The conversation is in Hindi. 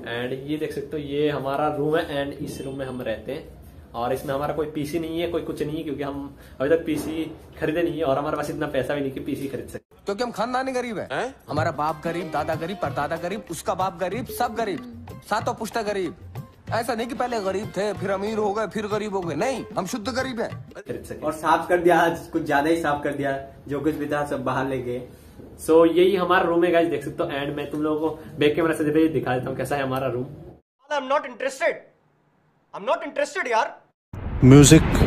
एंड ये देख सकते हो ये हमारा रूम है एंड इस रूम में हम रहते हैं। और इसमें हमारा कोई पीसी नहीं है, कोई कुछ नहीं है, क्योंकि हम अभी तक पीसी खरीदे नहीं है और हमारे पास इतना पैसा भी नहीं कि पीसी खरीद सके, क्योंकि हम खानदानी गरीब है। हमारा बाप गरीब, दादा गरीब, परदादा गरीब, उसका बाप गरीब, सब गरीब, सातों पुश्ता गरीब। ऐसा नहीं कि पहले गरीब थे फिर अमीर हो गए फिर गरीब हो गए, नहीं, हम शुद्ध गरीब हैं। खरीद सके। और साफ कर दिया, आज कुछ ज्यादा ही साफ कर दिया, जो कुछ भी था सब बाहर ले गए। सो यही हमारा रूम है गाइस, देख सकते हो। एंड मैं तुम लोगों को बैक कैमरा से दिखा देता हूँ कैसा है हमारा रूम। I'm not interested यार। Music